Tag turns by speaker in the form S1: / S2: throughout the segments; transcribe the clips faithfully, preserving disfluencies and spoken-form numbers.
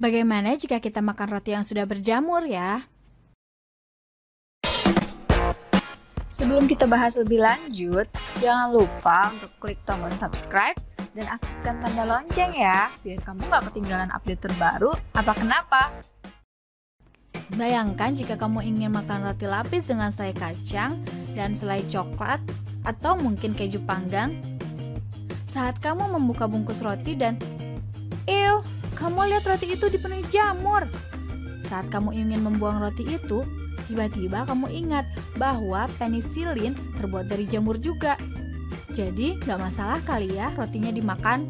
S1: Bagaimana jika kita makan roti yang sudah berjamur ya? Sebelum kita bahas lebih lanjut, jangan lupa untuk klik tombol subscribe dan aktifkan tanda lonceng ya, biar kamu gak ketinggalan update terbaru apa kenapa. Bayangkan jika kamu ingin makan roti lapis dengan selai kacang dan selai coklat atau mungkin keju panggang. Saat kamu membuka bungkus roti dan ew, kamu lihat roti itu dipenuhi jamur. Saat kamu ingin membuang roti itu, tiba-tiba kamu ingat bahwa penisilin terbuat dari jamur juga. Jadi gak masalah kali ya rotinya dimakan.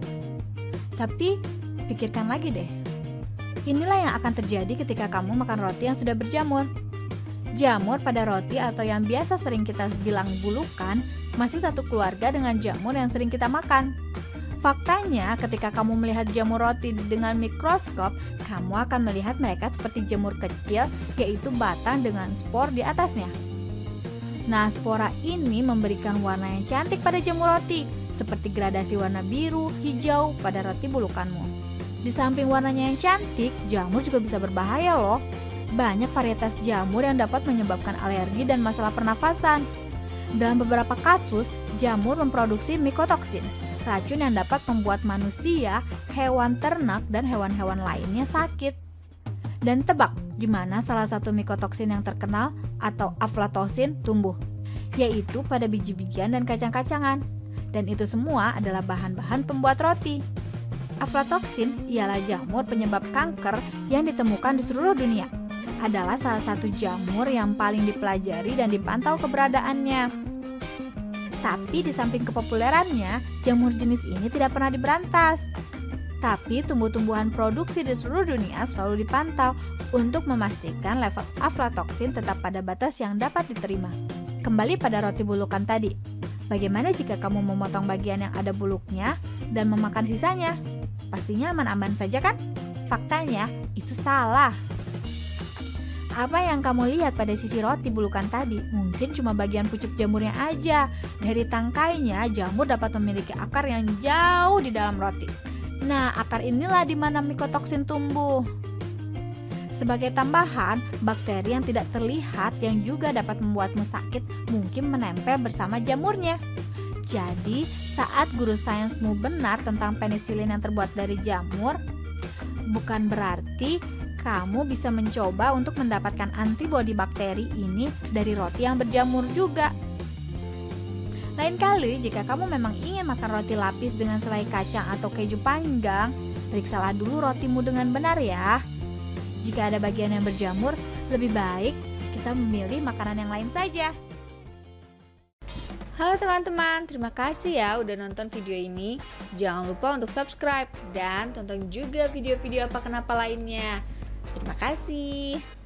S1: Tapi pikirkan lagi deh. Inilah yang akan terjadi ketika kamu makan roti yang sudah berjamur. Jamur pada roti atau yang biasa sering kita bilang bulukan masih satu keluarga dengan jamur yang sering kita makan. Faktanya, ketika kamu melihat jamur roti dengan mikroskop, kamu akan melihat mereka seperti jamur kecil, yaitu batang dengan spor di atasnya. Nah, spora ini memberikan warna yang cantik pada jamur roti, seperti gradasi warna biru, hijau pada roti bulukanmu. Di samping warnanya yang cantik, jamur juga bisa berbahaya loh. Banyak varietas jamur yang dapat menyebabkan alergi dan masalah pernafasan. Dalam beberapa kasus, jamur memproduksi mikotoksin, racun yang dapat membuat manusia, hewan ternak, dan hewan-hewan lainnya sakit. Dan tebak, di mana salah satu mikotoksin yang terkenal atau aflatosin tumbuh, yaitu pada biji-bijian dan kacang-kacangan. Dan itu semua adalah bahan-bahan pembuat roti. Aflatoksin ialah jamur penyebab kanker yang ditemukan di seluruh dunia. Adalah salah satu jamur yang paling dipelajari dan dipantau keberadaannya. Tapi di samping kepopulerannya, jamur jenis ini tidak pernah diberantas. Tapi tumbuh-tumbuhan produksi di seluruh dunia selalu dipantau untuk memastikan level aflatoksin tetap pada batas yang dapat diterima. Kembali pada roti bulukan tadi. Bagaimana jika kamu memotong bagian yang ada buluknya dan memakan sisanya? Pastinya aman-aman saja kan? Faktanya, itu salah. Apa yang kamu lihat pada sisi roti bulukan tadi mungkin cuma bagian pucuk jamurnya aja. Dari tangkainya, jamur dapat memiliki akar yang jauh di dalam roti. Nah, akar inilah di mana mikotoksin tumbuh. Sebagai tambahan, bakteri yang tidak terlihat yang juga dapat membuatmu sakit mungkin menempel bersama jamurnya. Jadi, saat guru sainsmu benar tentang penisilin yang terbuat dari jamur, bukan berarti kamu bisa mencoba untuk mendapatkan antibodi bakteri ini dari roti yang berjamur juga. Lain kali, jika kamu memang ingin makan roti lapis dengan selai kacang atau keju panggang, periksalah dulu rotimu dengan benar ya. Jika ada bagian yang berjamur, lebih baik kita memilih makanan yang lain saja. Halo teman-teman, terima kasih ya udah nonton video ini. Jangan lupa untuk subscribe dan tonton juga video-video apa kenapa lainnya. Terima kasih.